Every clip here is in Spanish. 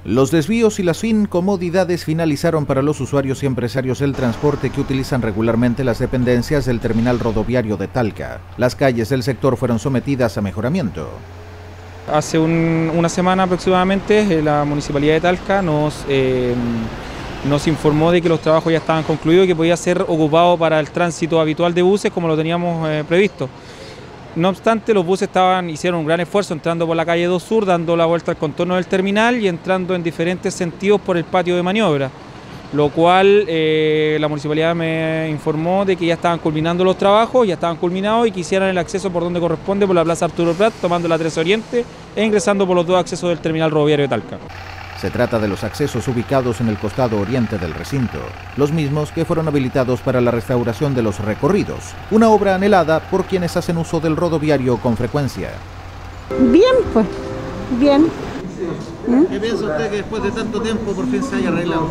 Los desvíos y las incomodidades finalizaron para los usuarios y empresarios del transporte que utilizan regularmente las dependencias del terminal rodoviario de Talca. Las calles del sector fueron sometidas a mejoramiento. Hace una semana aproximadamente la Municipalidad de Talca nos informó de que los trabajos ya estaban concluidos y que podía ser ocupado para el tránsito habitual de buses como lo teníamos previsto. No obstante, los buses hicieron un gran esfuerzo entrando por la calle 2 Sur, dando la vuelta al contorno del terminal y entrando en diferentes sentidos por el patio de maniobra, lo cual la municipalidad me informó de que ya estaban culminando los trabajos, ya estaban culminados y que hicieran el acceso por donde corresponde, por la Plaza Arturo Prat, tomando la 13 Oriente e ingresando por los dos accesos del terminal rodoviario de Talca. Se trata de los accesos ubicados en el costado oriente del recinto, los mismos que fueron habilitados para la restauración de los recorridos, una obra anhelada por quienes hacen uso del rodoviario con frecuencia. Bien, pues, bien. ¿Qué piensa usted que después de tanto tiempo por fin se haya arreglado?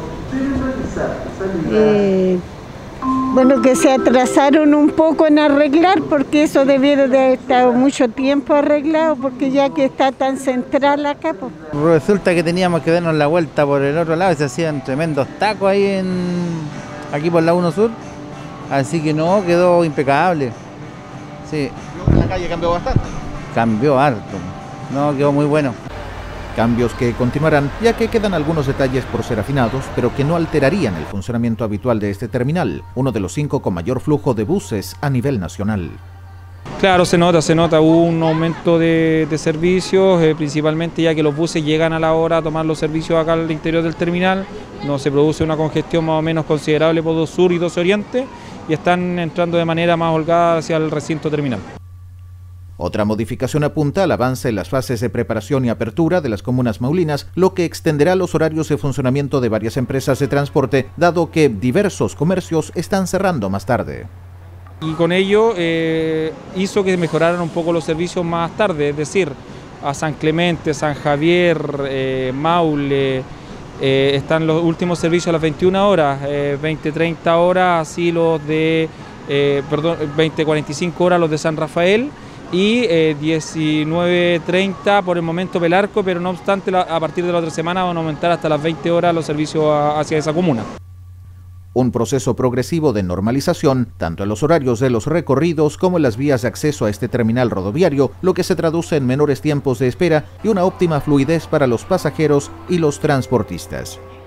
Bueno, que se atrasaron un poco en arreglar, porque eso debiera de haber estado mucho tiempo arreglado, porque ya que está tan central acá, pues. Resulta que teníamos que darnos la vuelta por el otro lado y se hacían tremendos tacos ahí aquí por la 1 Sur, así que no, quedó impecable. Sí. La calle cambió bastante. Cambió harto, no, quedó muy bueno. Cambios que continuarán, ya que quedan algunos detalles por ser afinados, pero que no alterarían el funcionamiento habitual de este terminal, uno de los 5 con mayor flujo de buses a nivel nacional. Claro, se nota, hubo un aumento de servicios, principalmente ya que los buses llegan a la hora a tomar los servicios acá al interior del terminal, no se produce una congestión más o menos considerable por 2 Sur y 2 Oriente, y están entrando de manera más holgada hacia el recinto terminal. Otra modificación apunta al avance en las fases de preparación y apertura de las comunas maulinas, lo que extenderá los horarios de funcionamiento de varias empresas de transporte, dado que diversos comercios están cerrando más tarde. Y con ello hizo que mejoraran un poco los servicios más tarde, es decir, a San Clemente, San Javier, Maule, están los últimos servicios a las 21 horas, 20-30 horas, así los de, 20-45 horas los de San Rafael, y 19:30 por el momento Pelarco, pero no obstante a partir de la otra semana van a aumentar hasta las 20 horas los servicios hacia esa comuna. Un proceso progresivo de normalización, tanto en los horarios de los recorridos como en las vías de acceso a este terminal rodoviario, lo que se traduce en menores tiempos de espera y una óptima fluidez para los pasajeros y los transportistas.